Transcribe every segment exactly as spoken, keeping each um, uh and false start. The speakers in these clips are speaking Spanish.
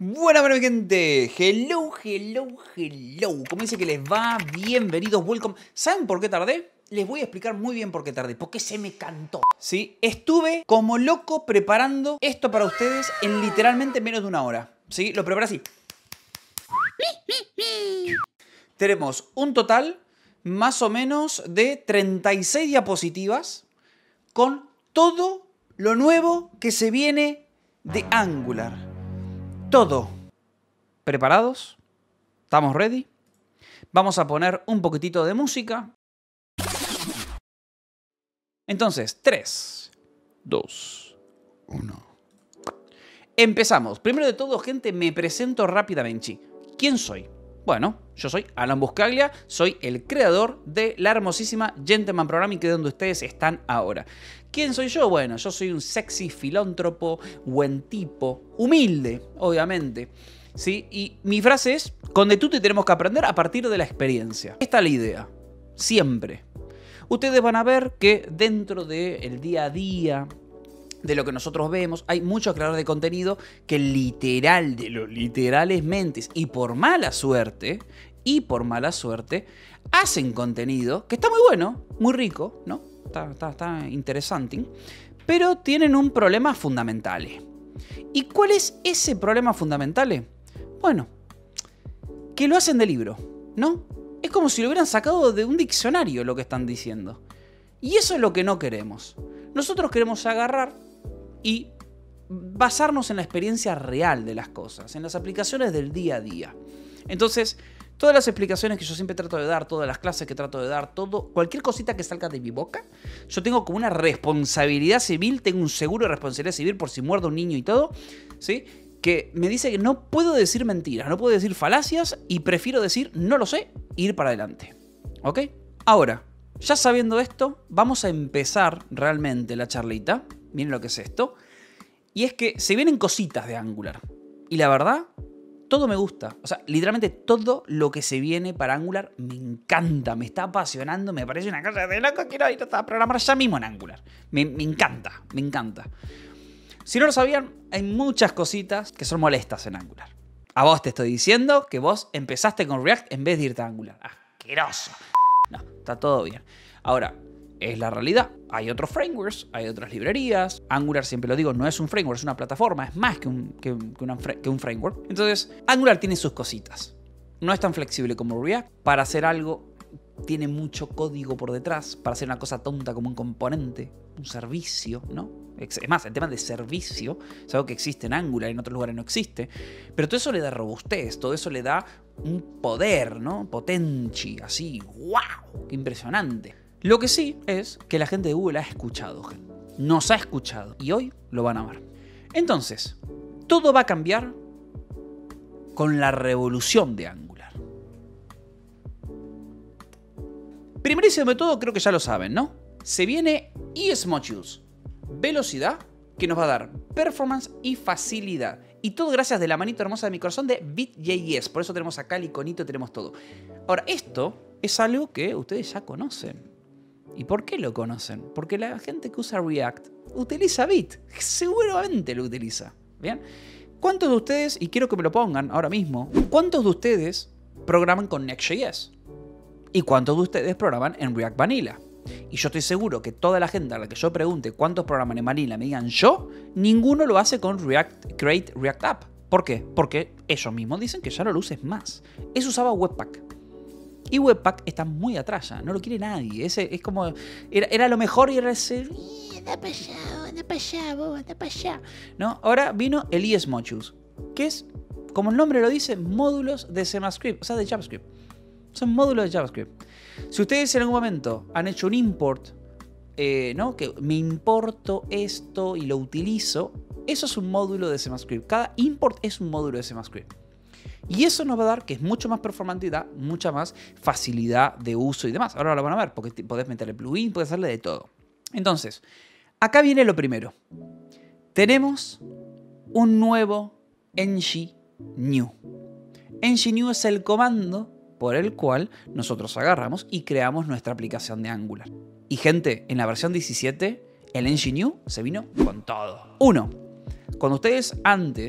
Buena, buena gente, hello, hello, hello. ¿Cómo dice que les va? Bienvenidos, welcome. ¿Saben por qué tardé? Les voy a explicar muy bien por qué tardé, porque se me cantó. ¿Sí? Estuve como loco preparando esto para ustedes en literalmente menos de una hora. ¿Sí? Lo preparé así. Tenemos un total más o menos de treinta y seis diapositivas con todo lo nuevo que se viene de Angular. Todo. ¿Preparados? ¿Estamos ready? Vamos a poner un poquitito de música. Entonces, tres, dos, uno. Empezamos. Primero de todo, gente, me presento rápidamente. ¿Quién soy? Bueno, yo soy Alan Buscaglia, soy el creador de la hermosísima Gentleman Programming, que es donde ustedes están ahora. ¿Quién soy yo? Bueno, yo soy un sexy filántropo, buen tipo, humilde, obviamente. ¿Sí? Y mi frase es, con de tutti tenemos que aprender a partir de la experiencia. Esta es la idea, siempre. Ustedes van a ver que dentro del día a día, de lo que nosotros vemos, hay muchos creadores de contenido que literal, de los literales mentes, y por mala suerte, y por mala suerte, hacen contenido que está muy bueno, muy rico, ¿no? Está, está, está interesante, pero tienen un problema fundamental. ¿Y cuál es ese problema fundamental? Bueno, que lo hacen de libro, ¿no? Es como si lo hubieran sacado de un diccionario lo que están diciendo. Y eso es lo que no queremos. Nosotros queremos agarrar y basarnos en la experiencia real de las cosas, en las aplicaciones del día a día. Entonces, todas las explicaciones que yo siempre trato de dar, todas las clases que trato de dar, todo, cualquier cosita que salga de mi boca, yo tengo como una responsabilidad civil, tengo un seguro de responsabilidad civil por si muerde un niño y todo, ¿sí? Que me dice que no puedo decir mentiras, no puedo decir falacias y prefiero decir no lo sé e ir para adelante. ¿Ok? Ahora, ya sabiendo esto, vamos a empezar realmente la charlita. Miren lo que es esto. Y es que se vienen cositas de Angular. Y la verdad, todo me gusta. O sea, literalmente todo lo que se viene para Angular me encanta, me está apasionando, me parece una cosa de loco. Quiero ir a programar ya mismo en Angular. Me, me encanta, me encanta. Si no lo sabían, hay muchas cositas que son molestas en Angular. A vos te estoy diciendo que vos empezaste con React en vez de irte a Angular. ¡Asqueroso! No, está todo bien. Ahora, es la realidad. Hay otros frameworks, hay otras librerías. Angular, siempre lo digo, no es un framework, es una plataforma. Es más que un, que, que una, que un framework. Entonces, Angular tiene sus cositas. No es tan flexible como React. Para hacer algo, tiene mucho código por detrás. Para hacer una cosa tonta como un componente, un servicio, ¿no? Es más, el tema de servicio es algo que existe en Angular y en otros lugares no existe. Pero todo eso le da robustez, todo eso le da un poder, ¿no? Potenci, así, ¡wow! ¡Qué impresionante! Lo que sí es que la gente de Google ha escuchado, gente. Nos ha escuchado. Y hoy lo van a ver. Entonces, todo va a cambiar con la revolución de Angular. Primerísimo de todo, creo que ya lo saben, ¿no? Se viene Ease Modules. Velocidad que nos va a dar performance y facilidad. Y todo gracias de la manito hermosa de mi corazón de Bit.js. Por eso tenemos acá el iconito, tenemos todo. Ahora, esto es algo que ustedes ya conocen. ¿Y por qué lo conocen? Porque la gente que usa React utiliza Bit. Seguramente lo utiliza. ¿Bien? ¿Cuántos de ustedes, y quiero que me lo pongan ahora mismo, cuántos de ustedes programan con Next.js? ¿Y cuántos de ustedes programan en React Vanilla? Y yo estoy seguro que toda la gente a la que yo pregunte cuántos programan en Vanilla me digan yo, ninguno lo hace con React Create React App. ¿Por qué? Porque ellos mismos dicen que ya no lo uses más. Eso usaba Webpack. Y Webpack está muy atrás ya, no lo quiere nadie. Ese es como, era, era lo mejor y era ese, anda para allá, anda para allá, vos, anda para allá. ¿No? Ahora vino el Ease Modules, que es, como el nombre lo dice, módulos de CMScript, o sea, de JavaScript. Son módulos de JavaScript. Si ustedes en algún momento han hecho un import, eh, ¿no? Que me importo esto y lo utilizo, eso es un módulo de CMScript. Cada import es un módulo de CMScript. Y eso nos va a dar que es mucho más performante y da mucha más facilidad de uso y demás. Ahora lo van a ver, porque podés meterle plugin, podés hacerle de todo. Entonces, acá viene lo primero. Tenemos un nuevo ng-new. ng-new es el comando por el cual nosotros agarramos y creamos nuestra aplicación de Angular. Y gente, en la versión diecisiete, el ng-new se vino con todo. Uno, cuando ustedes antes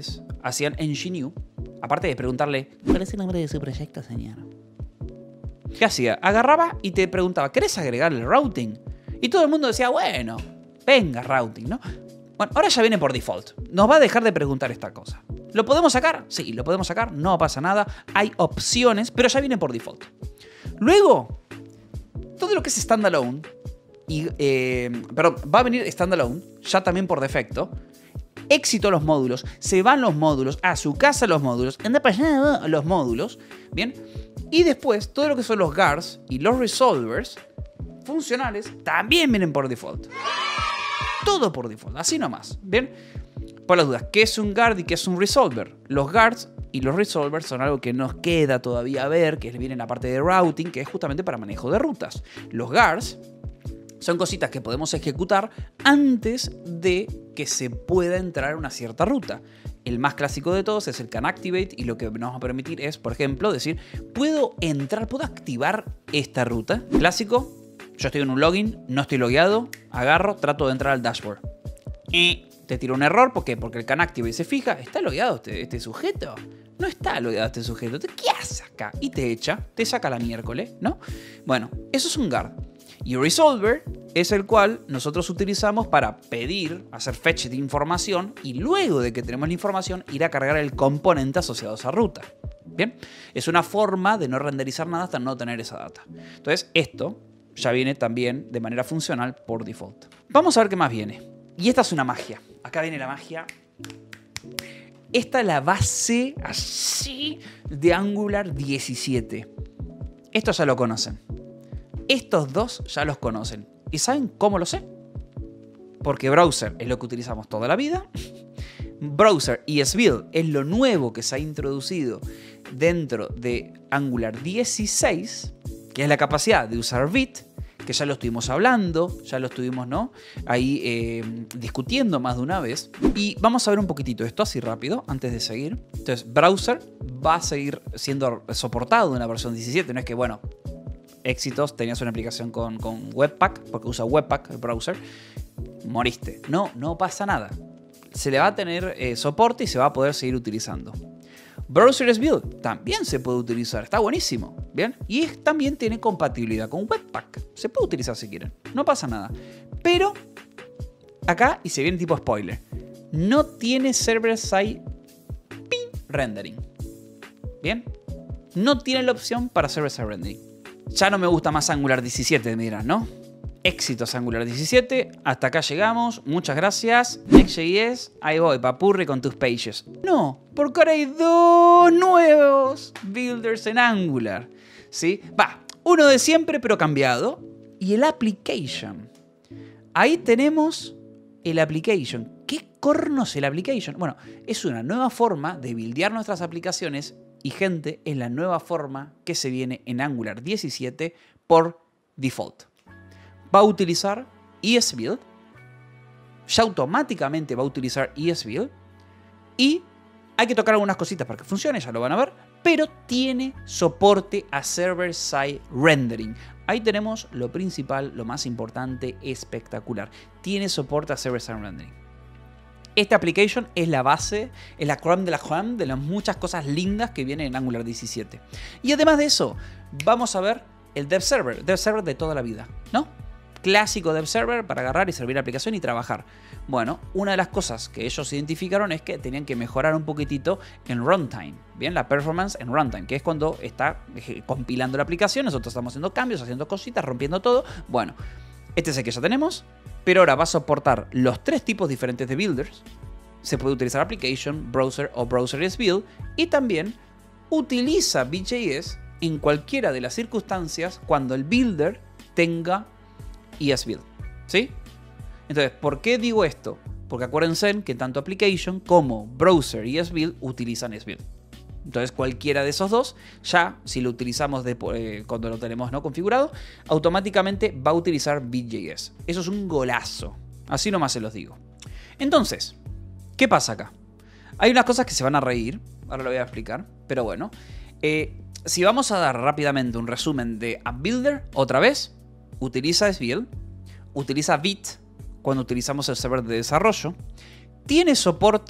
hacían en G N U, aparte de preguntarle, ¿cuál es el nombre de su proyecto, señor? ¿Qué hacía? Agarraba y te preguntaba, ¿querés agregar el routing? Y todo el mundo decía, bueno, venga, routing, ¿no? Bueno, ahora ya viene por default. Nos va a dejar de preguntar esta cosa. ¿Lo podemos sacar? Sí, lo podemos sacar, no pasa nada. Hay opciones, pero ya viene por default. Luego, todo lo que es standalone, y, eh, perdón, va a venir standalone, ya también por defecto. Éxito los módulos, se van los módulos, a su casa los módulos, anda para allá los módulos, ¿bien? Y después, todo lo que son los guards y los resolvers funcionales también vienen por default. Todo por default, así nomás, ¿bien? Por las dudas, ¿qué es un guard y qué es un resolver? Los guards y los resolvers son algo que nos queda todavía ver, que vienen a parte de routing, que es justamente para manejo de rutas. Los guards son cositas que podemos ejecutar antes de que se pueda entrar a una cierta ruta. El más clásico de todos es el can activate y lo que nos va a permitir es, por ejemplo, decir, ¿puedo entrar, puedo activar esta ruta? Clásico, yo estoy en un login, no estoy logueado, agarro, trato de entrar al dashboard. Y te tiro un error, ¿por qué? Porque el can activate se fija, ¿está logueado este, este sujeto? No está logueado este sujeto, ¿qué hace acá? Y te echa, te saca la miércoles, ¿no? Bueno, eso es un guard. Y resolver es el cual nosotros utilizamos para pedir, hacer fetch de información y luego de que tenemos la información ir a cargar el componente asociado a esa ruta. Bien, es una forma de no renderizar nada hasta no tener esa data. Entonces esto ya viene también de manera funcional por default. Vamos a ver qué más viene. Y esta es una magia. Acá viene la magia. Esta es la base así de Angular diecisiete. Esto ya lo conocen. Estos dos ya los conocen. ¿Y saben cómo lo sé? Porque browser es lo que utilizamos toda la vida. Browser y ESBuild es lo nuevo que se ha introducido dentro de Angular dieciséis, que es la capacidad de usar Vite, que ya lo estuvimos hablando, ya lo estuvimos, ¿no? Ahí eh, discutiendo más de una vez. Y vamos a ver un poquitito esto así rápido, antes de seguir. Entonces, browser va a seguir siendo soportado en la versión diecisiete. No es que, bueno, éxitos, tenías una aplicación con, con Webpack, porque usa Webpack el browser, moriste. No, no pasa nada. Se le va a tener eh, soporte y se va a poder seguir utilizando. Browser ESBuild también se puede utilizar, está buenísimo, ¿bien? Y es, también tiene compatibilidad con Webpack. Se puede utilizar si quieren, no pasa nada. Pero acá, y se viene tipo spoiler, no tiene server-side rendering, ¿bien? No tiene la opción para server-side rendering. Ya no me gusta más Angular diecisiete, me dirán, ¿no? Éxitos Angular diecisiete, hasta acá llegamos, muchas gracias. Next.js, ahí voy, papurri con tus pages. No, porque ahora hay dos nuevos builders en Angular, ¿sí? Va, uno de siempre pero cambiado, y el application. Ahí tenemos el application. ¿Qué corno es el application? Bueno, es una nueva forma de buildear nuestras aplicaciones y, gente, es la nueva forma que se viene en Angular diecisiete por default. Va a utilizar ESBuild, ya automáticamente va a utilizar ESBuild y hay que tocar algunas cositas para que funcione, ya lo van a ver, pero tiene soporte a server-side rendering. Ahí tenemos lo principal, lo más importante, espectacular. Tiene soporte a server-side rendering. Esta application es la base, es la crème de la crème de las muchas cosas lindas que vienen en Angular diecisiete. Y además de eso, vamos a ver el dev server, dev server de toda la vida, ¿no? Clásico dev server para agarrar y servir la aplicación y trabajar. Bueno, una de las cosas que ellos identificaron es que tenían que mejorar un poquitito en runtime, bien, la performance en runtime, que es cuando está compilando la aplicación, nosotros estamos haciendo cambios, haciendo cositas, rompiendo todo. Bueno, este es el que ya tenemos, pero ahora va a soportar los tres tipos diferentes de builders. Se puede utilizar application, browser o browser ESBuild, y también utiliza V J S en cualquiera de las circunstancias cuando el builder tenga ESBuild, ¿sí? Entonces, ¿por qué digo esto? Porque acuérdense que tanto application como browser y ESBuild utilizan ESBuild. Entonces, cualquiera de esos dos, ya si lo utilizamos de, eh, cuando lo tenemos, ¿no?, configurado, automáticamente va a utilizar V J S. Eso es un golazo. Así nomás se los digo. Entonces, ¿qué pasa acá? Hay unas cosas que se van a reír, ahora lo voy a explicar, pero bueno. Eh, si vamos a dar rápidamente un resumen de AppBuilder, otra vez, utiliza ESBuild, utiliza Vite cuando utilizamos el server de desarrollo, tiene soporte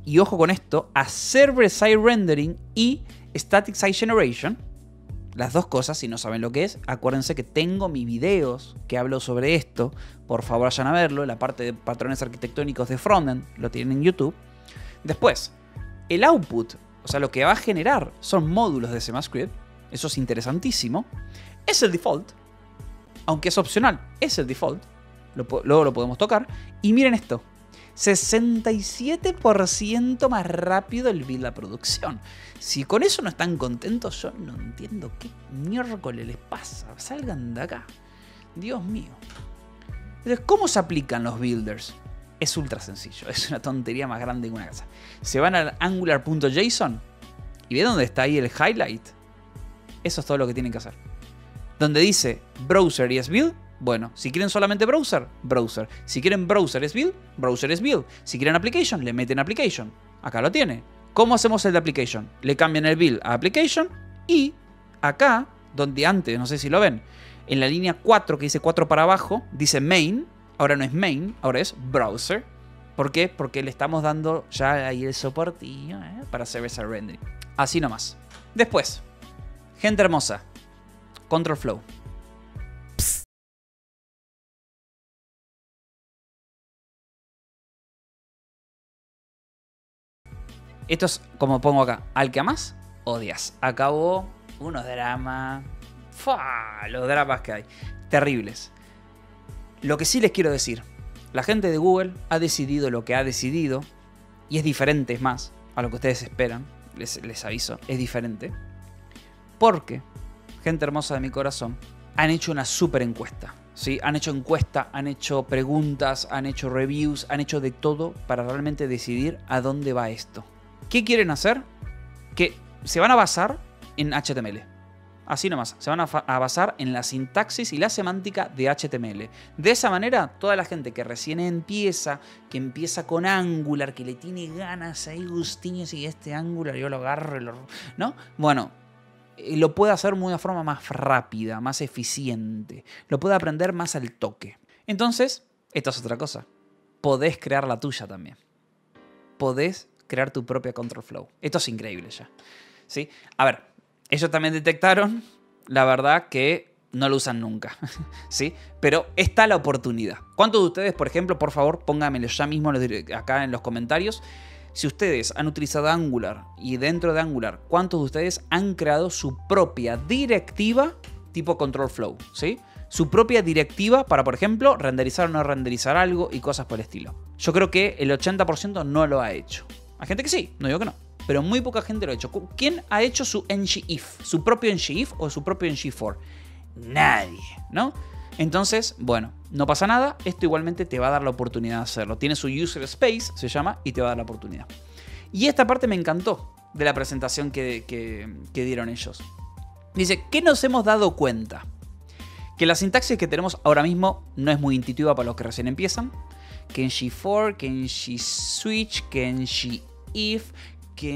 y ojo con esto, a Server-Side Rendering y Static Site Generation. Las dos cosas, si no saben lo que es, acuérdense que tengo mis videos que hablo sobre esto. Por favor, vayan a verlo. La parte de patrones arquitectónicos de frontend lo tienen en YouTube. Después, el output, o sea, lo que va a generar son módulos de CMassScript. Eso es interesantísimo. Es el default. Aunque es opcional, es el default. Lo, luego lo podemos tocar. Y miren esto. sesenta y siete por ciento más rápido el build a producción. Si con eso no están contentos, yo no entiendo qué miércoles les pasa. Salgan de acá. Dios mío. Entonces, ¿cómo se aplican los builders? Es ultra sencillo. Es una tontería más grande que una casa. Se van al angular.json y ve dónde está ahí el highlight. Eso es todo lo que tienen que hacer. Donde dice browser y es build. Bueno, si quieren solamente browser, browser. Si quieren browser es build, browser es build. Si quieren application, le meten application. Acá lo tiene. ¿Cómo hacemos el de application? Le cambian el build a application y acá, donde antes, no sé si lo ven, en la línea cuatro, que dice cuatro para abajo, dice main. Ahora no es main, ahora es browser. ¿Por qué? Porque le estamos dando ya ahí el soportillo ¿eh? para server-side rendering. Así nomás. Después, gente hermosa, control flow. Esto es como pongo acá. Al que amás, odias. Acabó unos dramas. ¡Fua! Los dramas que hay. Terribles. Lo que sí les quiero decir. La gente de Google ha decidido lo que ha decidido. Y es diferente, es más, a lo que ustedes esperan. Les, les aviso. Es diferente. Porque, gente hermosa de mi corazón, han hecho una super encuesta. ¿Sí? Han hecho encuesta, han hecho preguntas, han hecho reviews, han hecho de todo para realmente decidir a dónde va esto. ¿Qué quieren hacer? Que se van a basar en H T M L. Así nomás. Se van a, a basar en la sintaxis y la semántica de H T M L. De esa manera, toda la gente que recién empieza, que empieza con Angular, que le tiene ganas ahí, gustillos, y este Angular yo lo agarro, lo, ¿no? Bueno, lo puede hacer de una forma más rápida, más eficiente. Lo puede aprender más al toque. Entonces, esto es otra cosa. Podés crear la tuya también. Podés crear tu propia control flow. Esto es increíble ya. ¿Sí? A ver, ellos también detectaron, la verdad, que no lo usan nunca. ¿Sí? Pero está la oportunidad. ¿Cuántos de ustedes, por ejemplo, por favor, pónganmelo ya mismo acá en los comentarios? Si ustedes han utilizado Angular y dentro de Angular, ¿cuántos de ustedes han creado su propia directiva tipo control flow? ¿Sí? Su propia directiva para, por ejemplo, renderizar o no renderizar algo y cosas por el estilo. Yo creo que el ochenta por ciento no lo ha hecho. Hay gente que sí, no digo que no, pero muy poca gente lo ha hecho. ¿Quién ha hecho su ngIf? ¿Su propio ngIf o su propio ng for? Nadie, ¿no? Entonces, bueno, no pasa nada. Esto igualmente te va a dar la oportunidad de hacerlo. Tiene su user space, se llama, y te va a dar la oportunidad. Y esta parte me encantó de la presentación que, que, que dieron ellos. Dice, ¿qué nos hemos dado cuenta? Que la sintaxis que tenemos ahora mismo no es muy intuitiva para los que recién empiezan. Que ng for, que ng switch, que ng if, que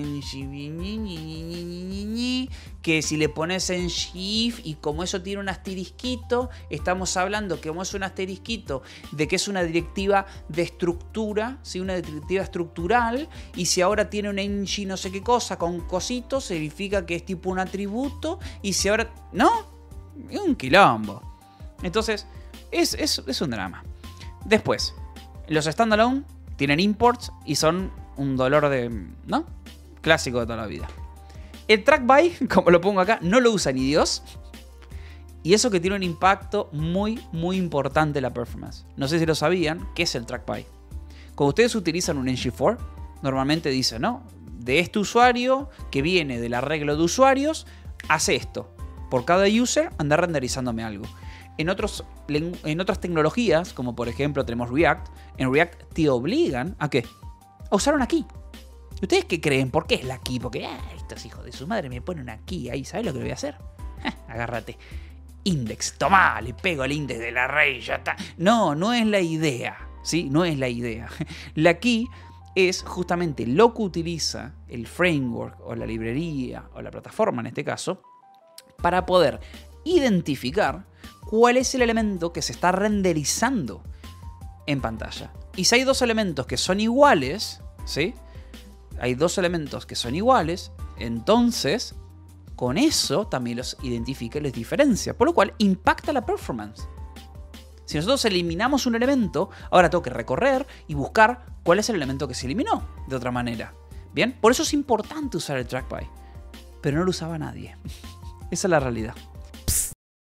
que si le pones en if y como eso tiene un asterisquito, estamos hablando que como es un asterisquito de que es una directiva de estructura, ¿sí? Una directiva estructural, y si ahora tiene un ng no sé qué cosa con cositos, significa que es tipo un atributo, y si ahora... ¿No? Es un quilombo. Entonces, es, es, es un drama. Después, los standalone tienen imports y son un dolor de... ¿no? Clásico de toda la vida. El track by, como lo pongo acá, no lo usa ni Dios. Y eso que tiene un impacto muy, muy importante en la performance. No sé si lo sabían, ¿qué es el track by? Cuando ustedes utilizan un ng for, normalmente dice, ¿no? De este usuario que viene del arreglo de usuarios, hace esto. Por cada user anda renderizándome algo. En, otros, en otras tecnologías, como por ejemplo tenemos React, en React te obligan a ¿qué? A usar una key. ¿Ustedes qué creen? ¿Por qué es la key? Porque ah, estos hijos de su madre me ponen una key ahí. ¿Sabes lo que le voy a hacer? Ja, agárrate. Index. Tomá, le pego el index del array. Ya está. No, no es la idea. ¿Sí? No es la idea. La key es justamente lo que utiliza el framework o la librería o la plataforma en este caso para poder identificar cuál es el elemento que se está renderizando en pantalla. Y si hay dos elementos que son iguales, ¿sí? hay dos elementos que son iguales, entonces con eso también los identifica y los diferencia, por lo cual impacta la performance. Si nosotros eliminamos un elemento, ahora tengo que recorrer y buscar cuál es el elemento que se eliminó de otra manera. Bien, por eso es importante usar el trackby, pero no lo usaba nadie. Esa es la realidad. Psst.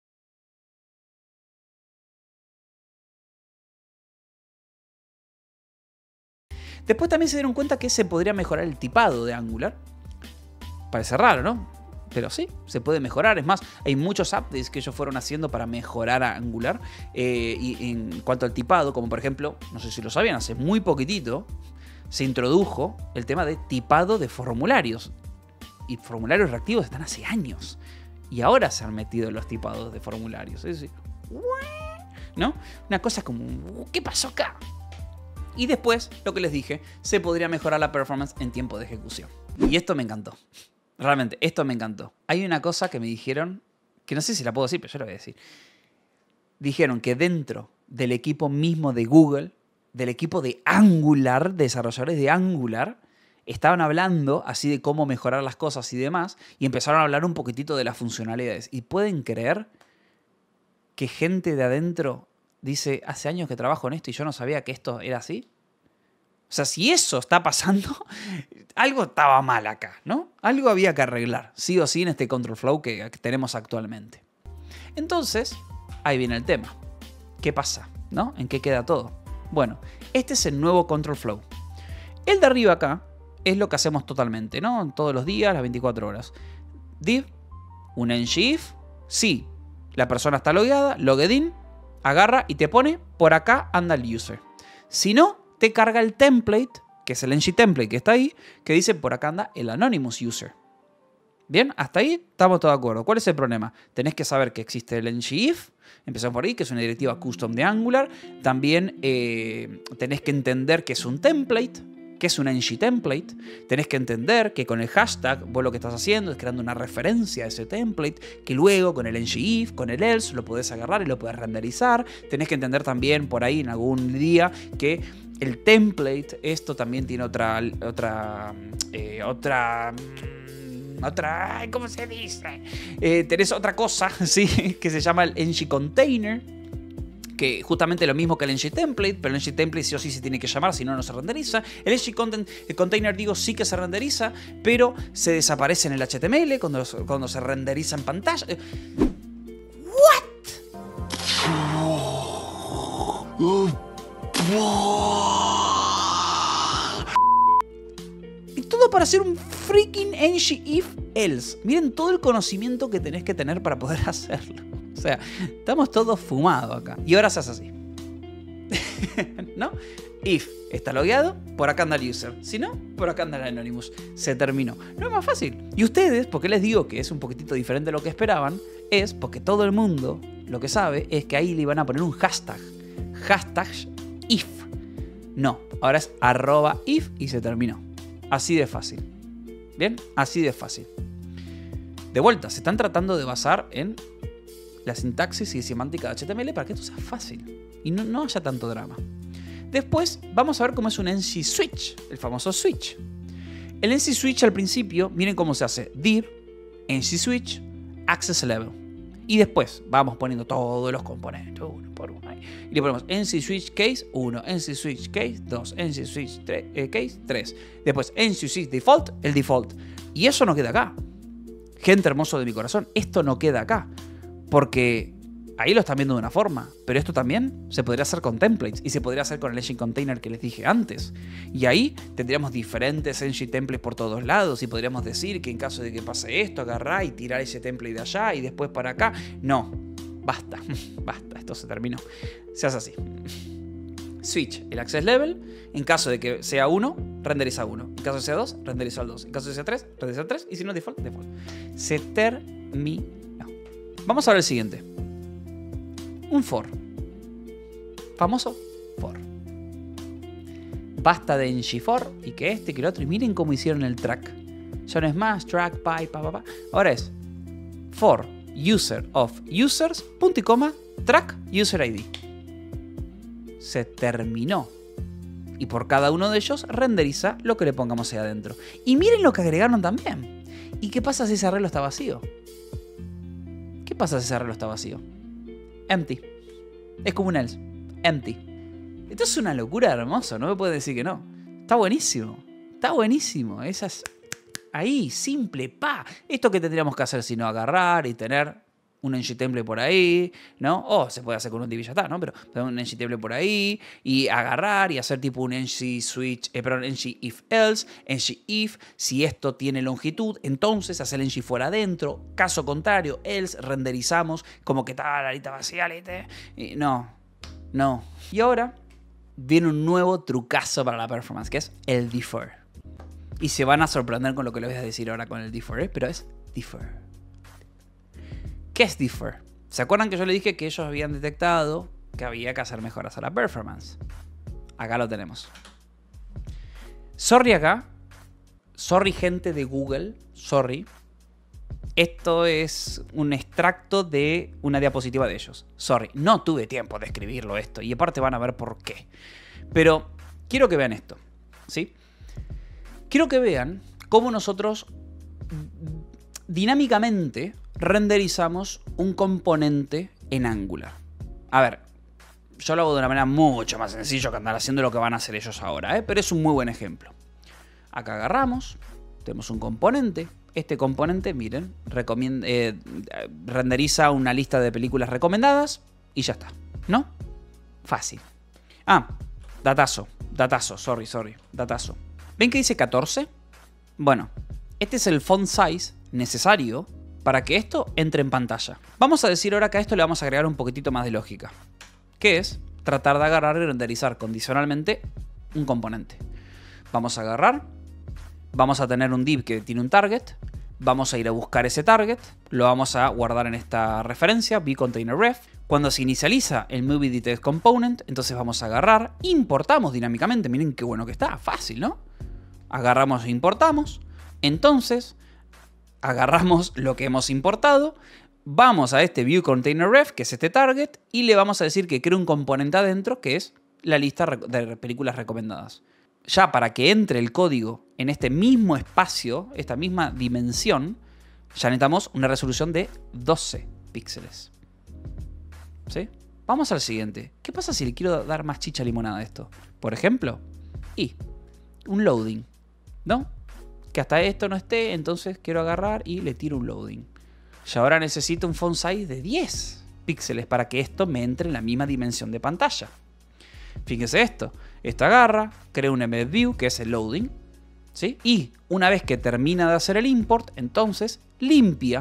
Después también se dieron cuenta que se podría mejorar el tipado de Angular. Parece raro, ¿no? Pero sí, se puede mejorar. Es más, hay muchos updates que ellos fueron haciendo para mejorar a Angular. Eh, y en cuanto al tipado, como por ejemplo, no sé si lo sabían, hace muy poquitito se introdujo el tema de tipado de formularios. Y formularios reactivos están hace años. Y ahora se han metido los tipados de formularios. Es decir, ¿no? Una cosa como, ¿qué pasó acá? Y después, lo que les dije, se podría mejorar la performance en tiempo de ejecución. Y esto me encantó. Realmente, esto me encantó. Hay una cosa que me dijeron, que no sé si la puedo decir, pero yo la voy a decir. Dijeron que dentro del equipo mismo de Google, del equipo de Angular, desarrolladores de Angular, estaban hablando así de cómo mejorar las cosas y demás, y empezaron a hablar un poquitito de las funcionalidades. ¿Y pueden creer que gente de adentro dice, hace años que trabajo en esto y yo no sabía que esto era así? O sea, si eso está pasando, algo estaba mal acá, ¿no? Algo había que arreglar, sí o sí, en este control flow que tenemos actualmente. Entonces, ahí viene el tema. ¿Qué pasa? ¿No? ¿En qué queda todo? Bueno, este es el nuevo control flow. El de arriba acá es lo que hacemos totalmente, ¿no? Todos los días, las veinticuatro horas. Div, un ngIf, sí, la persona está logueada, logged in, agarra y te pone, por acá anda el user. Si no, te carga el template, que es el ngTemplate que está ahí, que dice por acá anda el anonymous user. Bien, hasta ahí estamos todos de acuerdo. ¿Cuál es el problema? Tenés que saber que existe el ngIf, empezamos por ahí, que es una directiva custom de Angular. También eh, tenés que entender que es un template, que es un ngTemplate. Tenés que entender que con el hashtag vos lo que estás haciendo es creando una referencia a ese template, que luego con el ngIf, con el else, lo podés agarrar y lo podés renderizar. Tenés que entender también por ahí en algún día que el template, esto también tiene otra, otra, eh, otra, otra, ¿cómo se dice? Eh, tenés otra cosa, ¿sí? Que se llama el ngContainer, que justamente lo mismo que el ngTemplate, pero el ngTemplate sí o sí se tiene que llamar, si no, no se renderiza. El ngContainer, digo, sí que se renderiza, pero se desaparece en el H T M L cuando, cuando se renderiza en pantalla. ¿What? Y todo para hacer un freaking ngIf else. Miren todo el conocimiento que tenés que tener para poder hacerlo. O sea, estamos todos fumados acá. Y ahora se hace así. ¿No? If está logueado, por acá anda el user. Si no, por acá anda el anonymous. Se terminó. No es más fácil. Y ustedes, porque les digo que es un poquitito diferente de lo que esperaban, es porque todo el mundo lo que sabe es que ahí le van a poner un hashtag. Hashtag if. No, ahora es arroba if y se terminó. Así de fácil. ¿Bien? Así de fácil. De vuelta, se están tratando de basar en la sintaxis y semántica de H T M L para que esto sea fácil y no, no haya tanto drama. Después vamos a ver cómo es un ngSwitch, el famoso switch. El ngSwitch al principio, miren cómo se hace. Div, ngSwitch, access level. Y después vamos poniendo todos los componentes, uno por uno. Y le ponemos ngSwitch case uno, ngSwitch case dos, ngSwitch eh, case tres. Después ngSwitch default, el default. Y eso no queda acá. Gente hermoso de mi corazón, esto no queda acá. Porque ahí lo están viendo de una forma, pero esto también se podría hacer con templates y se podría hacer con el ngContainer que les dije antes. Y ahí tendríamos diferentes ngTemplates por todos lados y podríamos decir que en caso de que pase esto, agarrar y tirar ese template de allá y después para acá. No, basta, basta, esto se terminó. Se hace así. Switch el access level. En caso de que sea uno, renderiza uno. En caso de sea dos, renderiza el dos. En caso de sea tres, renderiza el tres. Y si no, default, default. Se terminó. Vamos a ver el siguiente. Un for. Famoso for. Basta de ngFor y que este, que el otro. Y miren cómo hicieron el track. Ya no es más track, py, pa, pa, pa. Ahora es for user of users, punto y coma, track user I D. Se terminó. Y por cada uno de ellos renderiza lo que le pongamos ahí adentro. Y miren lo que agregaron también. ¿Y qué pasa si ese arreglo está vacío? ¿Qué pasa si ese arreglo está vacío? Empty. Es como un else. Empty. Esto es una locura hermosa, no me puedes decir que no. Está buenísimo. Está buenísimo. Esas... Ahí, simple, pa. Esto que tendríamos que hacer, sino agarrar y tener un ngtemplate por ahí, ¿no? O se puede hacer con un div y ya está, ¿no? Pero, pero un ngtemplate por ahí y agarrar y hacer tipo un ng switch, eh, perdón, ng if else, ng if, si esto tiene longitud, entonces hacer el ng fuera adentro. Caso contrario, else, renderizamos como que está la lista vacía, ¿viste? Y no, no. Y ahora viene un nuevo trucazo para la performance, que es el defer. Y se van a sorprender con lo que les voy a decir ahora con el defer, ¿eh? Pero es defer. ¿Qué es defer? ¿Se acuerdan que yo les dije que ellos habían detectado que había que hacer mejoras a la performance? Acá lo tenemos. Sorry acá. Sorry gente de Google. Sorry. Esto es un extracto de una diapositiva de ellos. Sorry. No tuve tiempo de escribirlo esto. Y aparte van a ver por qué. Pero quiero que vean esto. ¿Sí? Quiero que vean cómo nosotros dinámicamente renderizamos un componente en Angular. A ver, yo lo hago de una manera mucho más sencilla que andar haciendo lo que van a hacer ellos ahora, ¿eh? Pero es un muy buen ejemplo. Acá agarramos, tenemos un componente. Este componente, miren, eh, renderiza una lista de películas recomendadas y ya está, ¿no? Fácil. Ah, datazo, datazo, sorry, sorry, datazo. ¿Ven que dice catorce? Bueno, este es el font size necesario para que esto entre en pantalla. Vamos a decir ahora que a esto le vamos a agregar un poquitito más de lógica, que es tratar de agarrar y renderizar condicionalmente un componente. Vamos a agarrar, vamos a tener un div que tiene un target, vamos a ir a buscar ese target, lo vamos a guardar en esta referencia, vContainerRef. Cuando se inicializa el MovieDetect Component, entonces vamos a agarrar, importamos dinámicamente, miren qué bueno que está, fácil, ¿no? Agarramos e importamos, entonces agarramos lo que hemos importado, vamos a este ViewContainerRef, que es este target, y le vamos a decir que cree un componente adentro, que es la lista de películas recomendadas. Ya para que entre el código en este mismo espacio, esta misma dimensión, ya necesitamos una resolución de doce píxeles. ¿Sí? Vamos al siguiente. ¿Qué pasa si le quiero dar más chicha limonada a esto? Por ejemplo, y un loading, ¿no? Que hasta esto no esté, entonces quiero agarrar y le tiro un loading. Y ahora necesito un font size de diez píxeles para que esto me entre en la misma dimensión de pantalla. Fíjense esto. Esto agarra, crea un embed view, que es el loading, ¿sí? Y una vez que termina de hacer el import, entonces limpia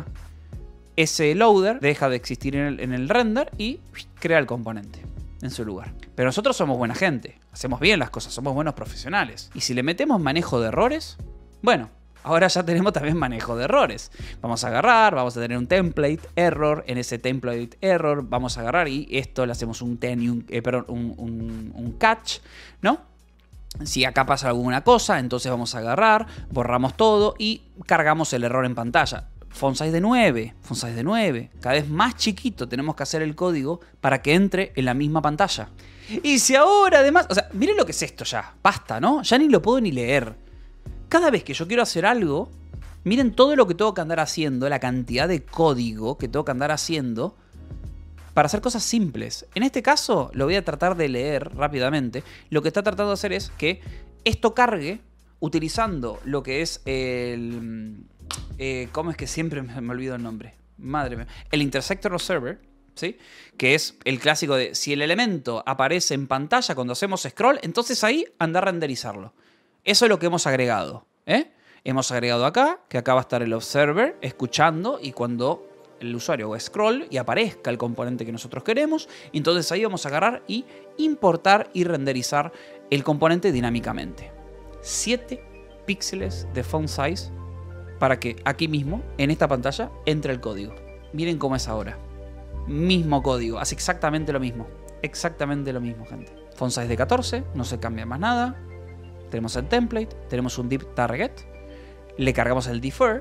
ese loader, deja de existir en el, en el render y crea el componente en su lugar. Pero nosotros somos buena gente, hacemos bien las cosas, somos buenos profesionales. Y si le metemos manejo de errores, bueno, ahora ya tenemos también manejo de errores. Vamos a agarrar, vamos a tener un template error, en ese template error vamos a agarrar y esto le hacemos un, ten y un, eh, perdón, un, un, un catch, ¿no? Si acá pasa alguna cosa, entonces vamos a agarrar, borramos todo y cargamos el error en pantalla. Font size de nueve, font size de nueve. Cada vez más chiquito tenemos que hacer el código para que entre en la misma pantalla. Y si ahora además... O sea, miren lo que es esto ya. Basta, ¿no? Ya ni lo puedo ni leer. Cada vez que yo quiero hacer algo, miren todo lo que tengo que andar haciendo, la cantidad de código que tengo que andar haciendo para hacer cosas simples. En este caso, lo voy a tratar de leer rápidamente. Lo que está tratando de hacer es que esto cargue utilizando lo que es el... Eh, ¿Cómo es que siempre me, me olvido el nombre? Madre mía. El intersector observer, ¿sí? Que es el clásico de si el elemento aparece en pantalla cuando hacemos scroll, entonces ahí anda a renderizarlo. Eso es lo que hemos agregado, ¿eh? Hemos agregado acá, que acá va a estar el observer escuchando y cuando el usuario haga scroll y aparezca el componente que nosotros queremos, entonces ahí vamos a agarrar y importar y renderizar el componente dinámicamente. siete píxeles de font size para que aquí mismo, en esta pantalla, entre el código. Miren cómo es ahora. Mismo código, hace exactamente lo mismo. Exactamente lo mismo, gente. Font size de catorce, no se cambia más nada. Tenemos el template, tenemos un div target. Le cargamos el defer.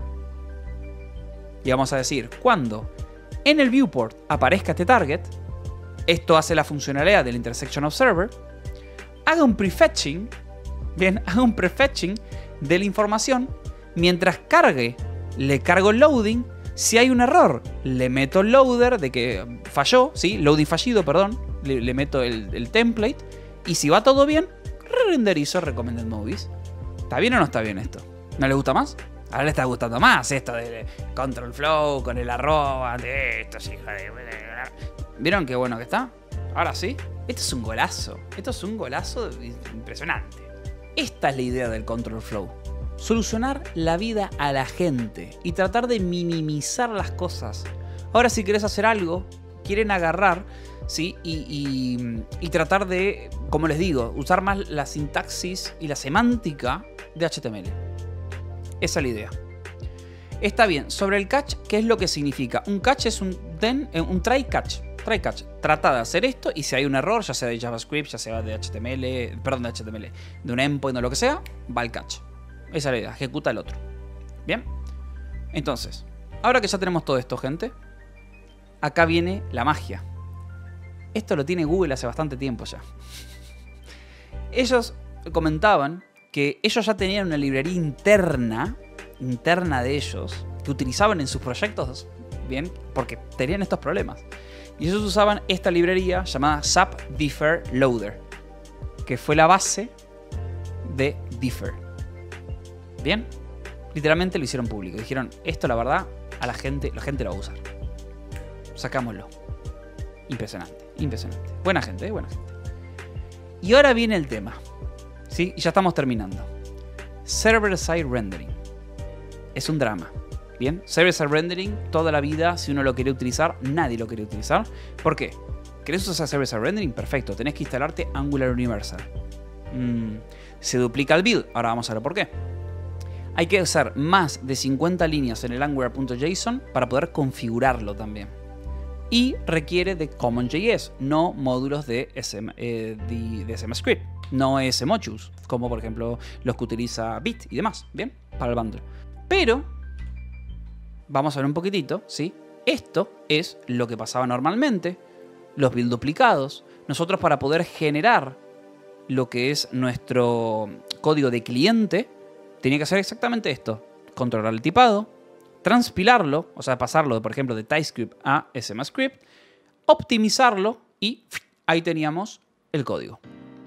Y vamos a decir, cuando en el viewport aparezca este target, esto hace la funcionalidad del intersection observer. haga un prefetching, bien, haga un prefetching de la información. Mientras cargue, le cargo el loading. Si hay un error, le meto el loader de que falló, ¿sí? Loading fallido, perdón. Le, le meto el, el template. Y si va todo bien, renderizo Recommended Movies. ¿Está bien o no está bien esto? ¿No le gusta más? Ahora le está gustando más esto de control flow con el arroba, de esto, hija de... ¿Vieron qué bueno que está? Ahora sí. Esto es un golazo. Esto es un golazo impresionante. Esta es la idea del control flow. Solucionar la vida a la gente y tratar de minimizar las cosas. Ahora si querés hacer algo, quieren agarrar, ¿sí? Y, y, y tratar de, como les digo, usar más la sintaxis y la semántica de H T M L. Esa es la idea. Está bien, sobre el catch, ¿qué es lo que significa? Un catch es un, then, un try catch. Try catch. Trata de hacer esto y si hay un error, ya sea de JavaScript, ya sea de H T M L, perdón, de H T M L, de un endpoint o lo que sea, va el catch. Esa es la idea, ejecuta el otro. Bien. Entonces, ahora que ya tenemos todo esto, gente, acá viene la magia. Esto lo tiene Google hace bastante tiempo ya. Ellos comentaban que ellos ya tenían una librería interna, interna de ellos, que utilizaban en sus proyectos, bien, porque tenían estos problemas. Y ellos usaban esta librería llamada SAP Differ Loader, que fue la base de Differ. Bien, literalmente lo hicieron público. Dijeron, esto la verdad, a la gente, la gente lo va a usar. Sacámoslo. Impresionante, impresionante. Buena gente, ¿eh? Buena gente. Y ahora viene el tema. ¿Sí? Y ya estamos terminando. Server-side rendering. Es un drama. Bien, server-side rendering, toda la vida, si uno lo quiere utilizar, nadie lo quiere utilizar. ¿Por qué? ¿Querés usar server-side rendering? Perfecto, tenés que instalarte Angular Universal. Mm, se duplica el build. Ahora vamos a ver por qué. Hay que usar más de cincuenta líneas en el Angular.json para poder configurarlo también. Y requiere de CommonJS, no módulos de, S M, eh, de, de SMScript, no S M modules, como por ejemplo los que utiliza Bit y demás, ¿bien? Para el bundle. Pero, vamos a ver un poquitito, ¿sí? Esto es lo que pasaba normalmente, los build duplicados. Nosotros para poder generar lo que es nuestro código de cliente, tenía que hacer exactamente esto. Controlar el tipado, transpilarlo, o sea, pasarlo, por ejemplo, de TypeScript a SMScript, optimizarlo y ahí teníamos el código.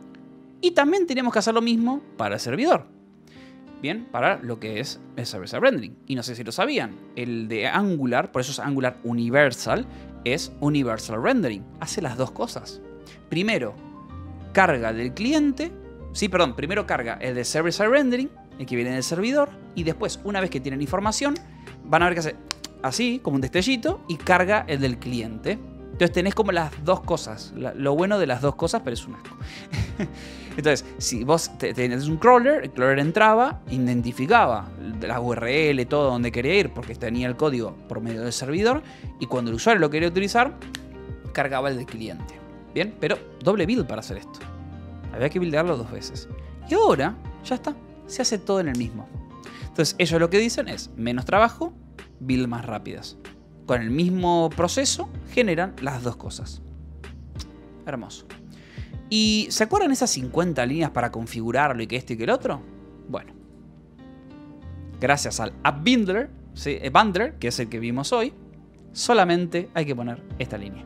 Y también teníamos que hacer lo mismo para el servidor. Bien, para lo que es el server-side rendering. Y no sé si lo sabían, el de Angular, por eso es Angular Universal, es Universal Rendering. Hace las dos cosas. Primero, carga del cliente, sí, perdón, primero carga el de server-side rendering, el que viene del servidor, y después, una vez que tienen información, van a ver que hace así, como un destellito, y carga el del cliente. Entonces tenés como las dos cosas. Lo bueno de las dos cosas, pero es un asco. Entonces, si vos tenés un crawler, el crawler entraba, identificaba la U R L, todo donde quería ir, porque tenía el código por medio del servidor, y cuando el usuario lo quería utilizar, cargaba el del cliente. Bien, pero doble build para hacer esto. Había que buildearlo dos veces. Y ahora, ya está. Se hace todo en el mismo. Entonces ellos lo que dicen es menos trabajo, build más rápidas. Con el mismo proceso generan las dos cosas. Hermoso. ¿Y se acuerdan esas cincuenta líneas para configurarlo y que esto y que el otro? Bueno. Gracias al App Bundler, ¿sí? Bundler, que es el que vimos hoy, solamente hay que poner esta línea.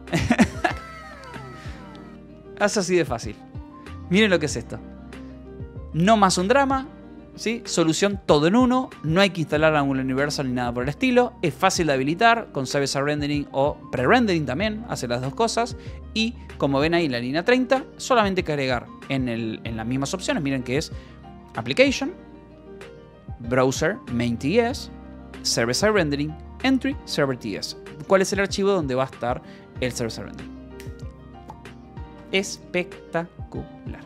Es así de fácil. Miren lo que es esto. No más un drama. ¿Sí? Solución todo en uno, no hay que instalar Angular Universal ni nada por el estilo, es fácil de habilitar con server-side rendering o pre-rendering también, hace las dos cosas y como ven ahí en la línea treinta, solamente hay que agregar en, el, en las mismas opciones, miren que es Application, Browser, Main.ts, server-side rendering, Entry, Server.ts. ¿Cuál es el archivo donde va a estar el server-side rendering? Espectacular.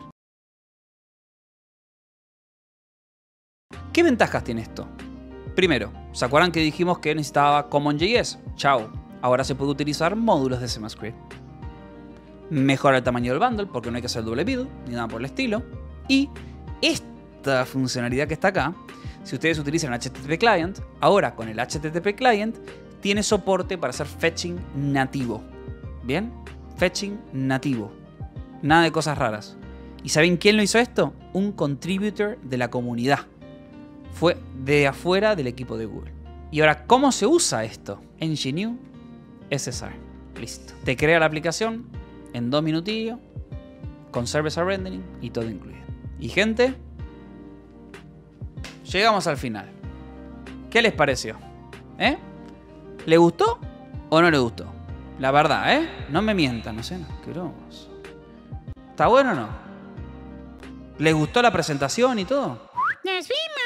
¿Qué ventajas tiene esto? Primero, ¿se acuerdan que dijimos que necesitaba CommonJS? Chao. Ahora se puede utilizar módulos de SMScript. Mejora el tamaño del bundle porque no hay que hacer doble build ni nada por el estilo. Y esta funcionalidad que está acá, si ustedes utilizan H T T P Client, ahora con el H T T P Client tiene soporte para hacer fetching nativo. ¿Bien? Fetching nativo. Nada de cosas raras. ¿Y saben quién lo hizo esto? Un contributor de la comunidad. Fue de afuera del equipo de Google. Y ahora, ¿cómo se usa esto? N G N U S S R. Listo. Te crea la aplicación en dos minutillos, con server-side rendering y todo incluido. Y gente, llegamos al final. ¿Qué les pareció? ¿Eh? ¿Le gustó o no le gustó? La verdad, ¿eh? No me mientan, no sé, qué bromos. ¿Está bueno o no? ¿Les gustó la presentación y todo? ¡Nos vimos!